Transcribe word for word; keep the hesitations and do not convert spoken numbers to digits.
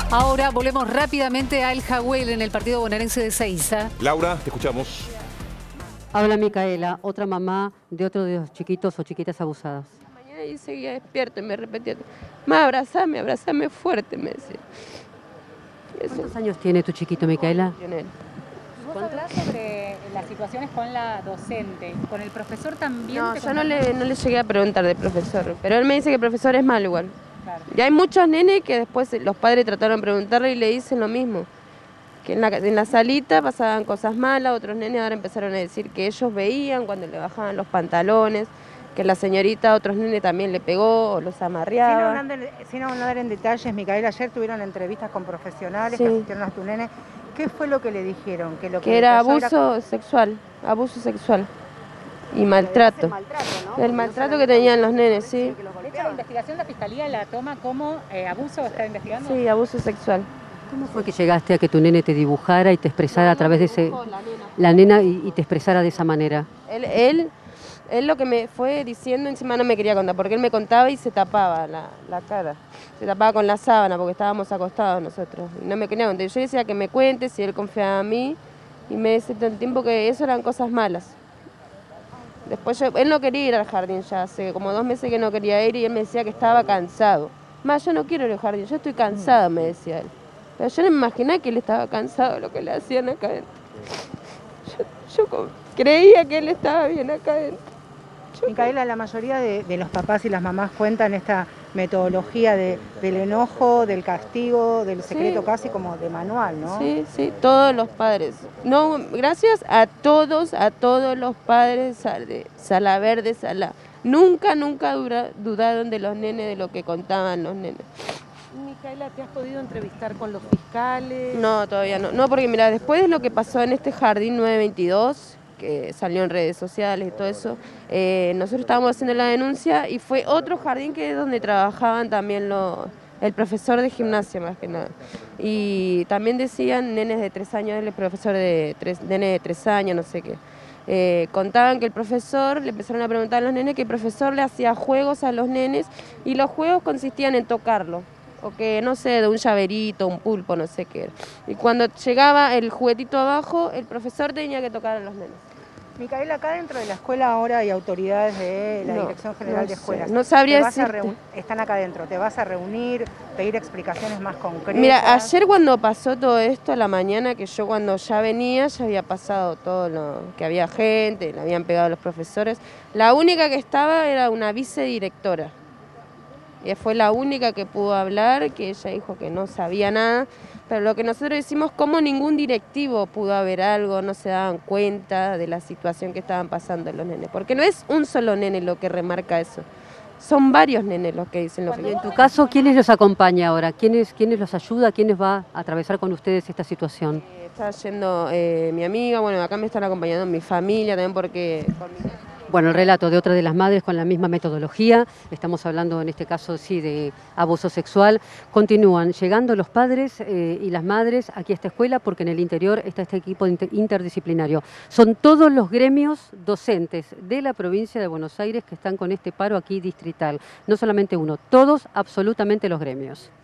Ahora volvemos rápidamente a El Jagüel en el partido bonaerense de Ezeiza. Laura, te escuchamos. Habla Micaela, otra mamá de otro de los chiquitos o chiquitas abusadas. Mañana y seguía despierto y me repetía, ma, abrazame, abrazame fuerte, me decía. Eso. ¿Cuántos años tiene tu chiquito, Micaela? Vos hablás sobre las situaciones con la docente, con el profesor también. No, te yo no le, no le llegué a preguntar del profesor, pero él me dice que el profesor es malo igual. Claro. Y hay muchos nenes que después los padres trataron de preguntarle y le dicen lo mismo. Que en la, en la salita pasaban cosas malas, otros nenes ahora empezaron a decir que ellos veían cuando le bajaban los pantalones, que la señorita a otros nenes también le pegó o los amarreaba. Sin hablar, sin hablar en detalles, Micaela, ayer tuvieron entrevistas con profesionales sí. que asistieron a tu nene. ¿Qué fue lo que le dijeron? Que, lo que, que era abuso era... sexual, abuso sexual y maltrato. El maltrato, ¿no? El maltrato que tenían los nenes, sí. De hecho, la investigación la Fiscalía la toma como eh, abuso, ¿está investigando? Sí, abuso sexual. ¿Cómo fue que llegaste a que tu nene te dibujara y te expresara no, a través de ese... Dibujó, la nena, la nena y, y te expresara de esa manera? Él, él, él lo que me fue diciendo encima no me quería contar, porque él me contaba y se tapaba la, la cara. Se tapaba con la sábana porque estábamos acostados nosotros. Y no me quería contar. Yo decía que me cuente si él confiaba en mí y me decía todo el tiempo que eso eran cosas malas. Después yo, él no quería ir al jardín ya, hace como dos meses que no quería ir y él me decía que estaba cansado. Más, yo no quiero ir al jardín, yo estoy cansada, me decía él. Pero yo no me imaginaba que él estaba cansado de lo que le hacían acá adentro. Yo, yo creía que él estaba bien acá adentro. Yo Micaela, la mayoría de, de los papás y las mamás cuentan esta metodología de, del enojo, del castigo, del secreto, sí. Casi como de manual, ¿no? Sí, sí, todos los padres. No, gracias a todos, a todos los padres de Salaverde, Sala. Nunca, nunca dura, dudaron de los nenes, de lo que contaban los nenes. Micaela, ¿te has podido entrevistar con los fiscales? No, todavía no. No, porque mira, después de lo que pasó en este jardín nueve veintidós, que salió en redes sociales y todo eso, eh, nosotros estábamos haciendo la denuncia y fue otro jardín que es donde trabajaban también los, el profesor de gimnasia más que nada. Y también decían nenes de tres años, el profesor de tres, nenes de tres años, no sé qué. Eh, contaban que el profesor, le empezaron a preguntar a los nenes que el profesor le hacía juegos a los nenes y los juegos consistían en tocarlo. O que, no sé, de un llaverito, un pulpo, no sé qué era. Y cuando llegaba el juguetito abajo, el profesor tenía que tocar a los nenes. Micaela, acá dentro de la escuela ahora hay autoridades de la no, Dirección General no de Escuelas. Sé, no sabría decirte. Están acá adentro, ¿te vas a reunir, pedir explicaciones más concretas? Mira, ayer cuando pasó todo esto a la mañana, que yo cuando ya venía, ya había pasado todo lo que había gente, le habían pegado a los profesores. La única que estaba era una vicedirectora. Y fue la única que pudo hablar, que ella dijo que no sabía nada, pero lo que nosotros decimos, como ningún directivo pudo haber algo, no se daban cuenta de la situación que estaban pasando los nenes, porque no es un solo nene lo que remarca eso, son varios nenes los que dicen lo que... En tu caso, ¿quiénes los acompaña ahora? ¿Quiénes, quiénes los ayuda? ¿Quiénes va a atravesar con ustedes esta situación? Eh, está yendo eh, mi amiga, bueno, acá me están acompañando mi familia también porque... Bueno, el relato de otra de las madres con la misma metodología, estamos hablando en este caso sí de abuso sexual, continúan llegando los padres eh, y las madres aquí a esta escuela porque en el interior está este equipo inter interdisciplinario. Son todos los gremios docentes de la provincia de Buenos Aires que están con este paro aquí distrital, no solamente uno, todos absolutamente los gremios.